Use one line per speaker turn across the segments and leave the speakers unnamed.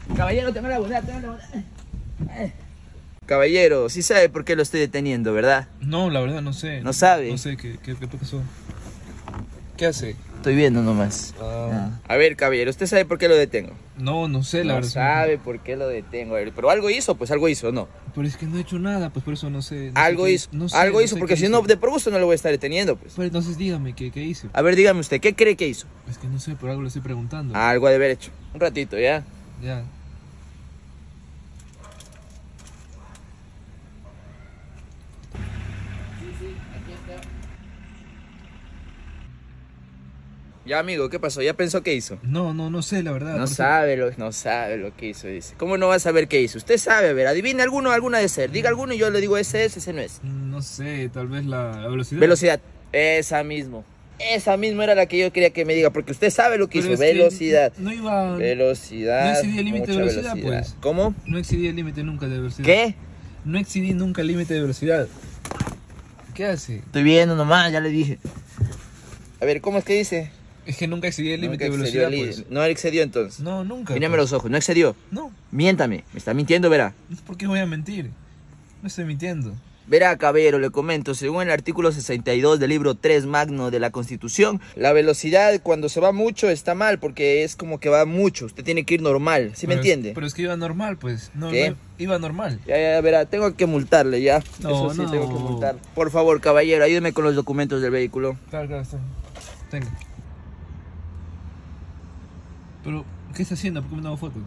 Caballero, tengo la bondad, tengo la bondad. Caballero, sí sabe por qué lo estoy deteniendo, ¿verdad?
No, la verdad no sé.
¿No sabe?
No sé, ¿qué pasó? ¿Qué hace?
Estoy viendo nomás. A ver, caballero, ¿usted sabe por qué lo detengo?
No sé, la
No
verdad.
sabe por qué lo detengo. A ver, pero algo hizo, pues algo hizo, ¿no?
Pero es que no he hecho nada, pues por eso no sé.
Algo hizo, algo hizo, porque si no, de por gusto no lo voy a estar deteniendo, pues.
Pero entonces dígame, ¿qué hice?
A ver, dígame usted, ¿qué cree que hizo?
Es que no sé, por algo le estoy preguntando.
Algo ha de haber hecho. Un ratito, ¿ya?
Ya.
Ya, amigo, ¿qué pasó? ¿Ya pensó qué hizo?
No sé, la verdad.
No sabe lo que hizo, dice. ¿Cómo no va a saber qué hizo? Usted sabe, a ver, adivine alguna de ser. Diga alguno y yo le digo ese es, ese no es.
No sé, tal vez la velocidad.
Velocidad, esa mismo. Esa misma era la que yo quería que me diga, porque usted sabe lo que
Pero
hizo.
es que
Velocidad.
no iba.
Velocidad.
No excedí el límite de
mucha
velocidad, pues.
¿Cómo?
No excedí el límite nunca de velocidad.
¿Qué?
No excedí nunca el límite de velocidad. ¿Qué hace?
Estoy viendo nomás, ya le dije. A ver, ¿cómo es que dice?
Es que nunca excedí el límite de
Nunca
velocidad,
excedió
pues.
No excedió entonces.
No, nunca.
Mírame
pues.
los ojos, no excedió.
No,
Miéntame, me está mintiendo, verá.
¿por qué voy a mentir? No estoy mintiendo.
Verá, caballero, le comento, según el artículo 62 del libro 3 magno de la Constitución, la velocidad cuando se va mucho está mal, porque es como que va mucho, usted tiene que ir normal, ¿sí me entiende?
Pero es que iba normal, pues. No,
¿Qué?
no, iba normal.
Ya, verá, tengo que multarle, ya.
No,
Eso sí,
no.
tengo que multar. Por favor, caballero, ayúdeme con los documentos del vehículo.
Claro, está. Tenga. Pero, ¿qué está haciendo? ¿Por qué me daba foto?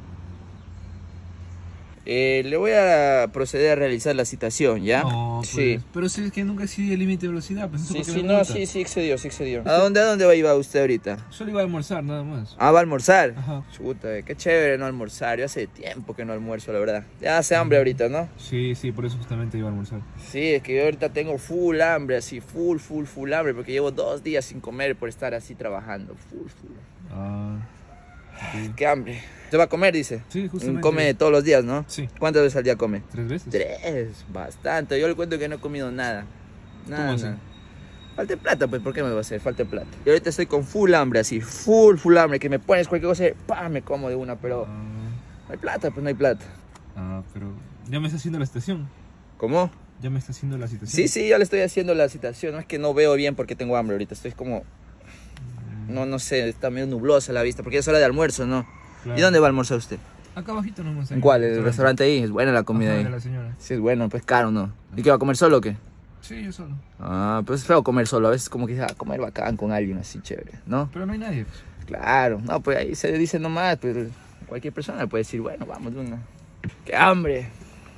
Le voy a proceder a realizar la citación, ¿ya?
No, pues.
Sí.
Pero si es que nunca excedí el límite de velocidad, pues.
Sí excedió, sí excedió. ¿A dónde va a ir usted ahorita?
Solo iba a almorzar, nada más.
Ah, ¿va a almorzar?
Ajá.
Chuta, qué chévere no almorzar. Yo hace tiempo que no almuerzo, la verdad. Ya hace hambre ahorita, ¿no?
Sí, por eso justamente iba a almorzar.
Sí, es que yo ahorita tengo full hambre, así, full hambre, porque llevo 2 días sin comer por estar así trabajando. Full.
Ah. Sí.
Qué hambre. ¿Usted va a comer, dice?
Sí, justamente.
Come todos los días, ¿no?
Sí.
¿Cuántas veces al día come?
3 veces.
3, bastante. Yo le cuento que no he comido nada.
¿Cómo así?
Falta de plata, pues, ¿por qué me va a hacer? Falta de plata. Y ahorita estoy con full hambre, así, full hambre, que me pones cualquier cosa y ¡pam! Me como de una, pero no hay plata, pues no hay plata.
Pero ya me está haciendo la citación.
¿Cómo?
Ya me está haciendo la citación.
Sí, ya le estoy haciendo la citación. No es que no veo bien porque tengo hambre ahorita. Estoy como... No sé, está medio nublosa la vista, porque ya es hora de almuerzo, ¿no?
Claro.
¿Y dónde va a almorzar usted?
Acá abajito nomás.
¿En cuál? ¿El restaurante ahí? Es buena la comida
Ajá,
ahí.
de la señora.
Sí, es bueno, pues caro, ¿no? ¿Y qué va a comer solo o qué?
Sí, yo solo.
Ah, pues es feo comer solo. A veces como que comer bacán con alguien así chévere, ¿no?
Pero no hay nadie, pues.
Claro, no, pues ahí se dice nomás, pues cualquier persona puede decir, bueno, vamos de una. ¡Qué hambre!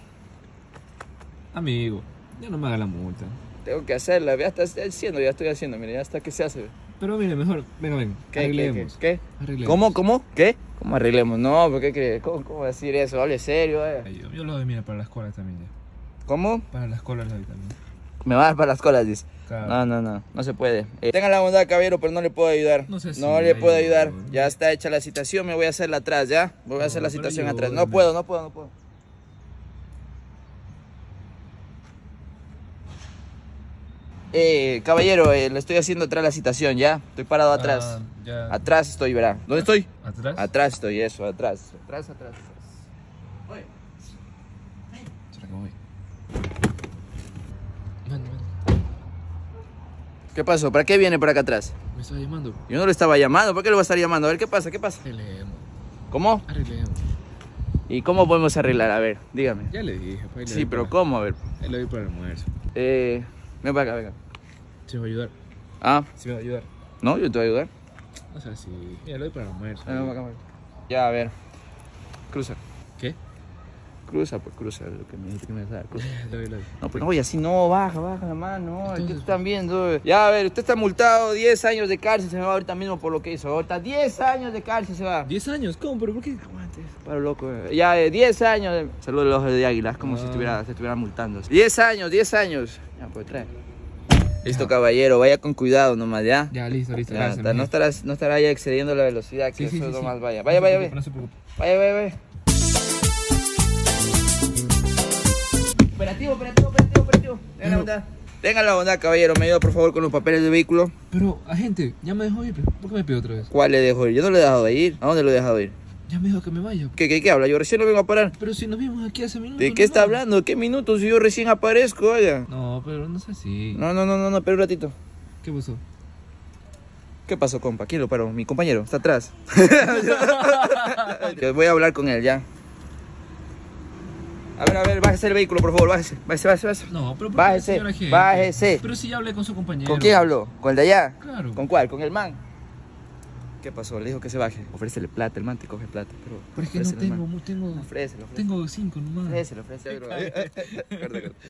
Amigo, ya no me haga la multa.
Tengo que hacerla, ya estoy haciendo, mire, ya está que se hace.
Pero mire, mejor, venga, arreglemos.
¿Qué?
Arreglemos.
¿Cómo? ¿Qué? ¿Cómo arreglemos? No, ¿por qué crees? ¿Cómo decir eso? Hable serio,
Ay, yo lo doy, mira, para las colas también ya.
¿Cómo?
Para las colas lo doy también.
Me va a dar para las colas, dice.
Claro.
No se puede. Tenga la bondad, caballero, pero no le puedo ayudar.
No sé si
no le puedo
ayudo.
ayudar. Ya está hecha la citación, me voy a hacerla atrás, ¿ya? Voy a hacer la
pero
citación atrás.
ayúdame.
No puedo. Caballero, le estoy haciendo atrás la citación, ¿ya? Estoy parado atrás.
Ya.
Atrás estoy, verá. ¿Dónde estoy?
¿Atrás?
Atrás estoy, eso, atrás. Atrás. Oye.
¿Será que voy? Ven.
¿Qué pasó? ¿Para qué viene por acá atrás?
Me estaba llamando.
Yo no lo estaba llamando, ¿por qué lo va a estar llamando? A ver, ¿qué pasa?
Arreglemos.
¿Cómo? ¿Y cómo podemos arreglar? A ver, dígame.
Ya le dije, pues.
Sí, pero ¿cómo? A ver.
Él lo doy para el almuerzo.
Ven para acá, venga.
¿Se va a ayudar?
Ah,
¿Se va a ayudar?
¿no? Yo te voy a ayudar.
O sea, sí. Mira, lo doy para el almuerzo.
Ven para acá. Ya, a ver. Cruza.
¿Qué?
Cruza, lo que me dijiste que me vas a dar. Cruza.
Lo doy.
No, pues no, y así no, baja la mano, no, ¿qué están viendo? Ya, a ver, usted está multado, 10 años de cárcel se me va ahorita mismo por lo que hizo. Ahorita 10 años de cárcel se va.
10 años, ¿cómo? ¿Pero por qué?
Paro loco. Ya, 10 años. Saludos a los ojos de águila, es como si se estuviera multando. 10 años. Ya, pues trae. Listo, caballero, vaya con cuidado nomás, ¿ya?
Ya, listo,
Ya,
gracias.
no estará ya excediendo la velocidad, que
Sí,
eso
sí,
nomás
sí.
vaya.
No se preocupe.
Vaya. Operativo. Tenga la bondad, caballero. Me ayuda, por favor, con los papeles del vehículo.
Pero, agente, ya me dejó ir. ¿Por qué me pidió otra vez?
¿Cuál le dejo ir? Yo no lo he dejado ir. ¿A dónde lo he dejado ir?
Ya me dijo que me vaya.
¿Qué habla? Yo recién lo vengo a parar.
Pero si nos vimos aquí hace minutos.
¿De qué está hablando? ¿Qué minutos? Si yo recién aparezco, oiga.
No, pero no sé si.
No, espera un ratito.
¿Qué pasó?
¿Qué pasó, compa? ¿Quién lo paró? Mi compañero, está atrás. Yo voy a hablar con él, ya. A ver, bájese el vehículo, por favor, bájese.
No, pero ¿por qué,
Bájese,
señora gente?
bájese.
Pero si ya hablé con su compañero.
¿Con quién habló? ¿Con el de allá?
Claro.
¿Con cuál? ¿Con el man? ¿Qué pasó? Le dijo que se baje. Ofrécele plata, el man te coge plata.
Pero es que no
ofrécele,
tengo,
man. Ofrécele.
tengo 5 nomás.
Ofrécele.